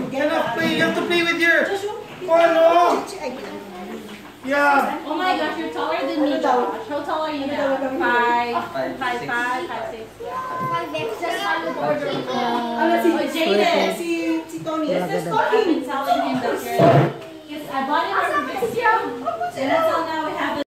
cannot play. You have to play with your... Oh, no. Yeah. Oh my gosh, you're taller than me, Josh. How tall are you now? 5'6". 5'6". Jaden. Si Tony. This is Tony. I've been telling him that you're... I bought him a Rubik's Cube. And that's all now we have.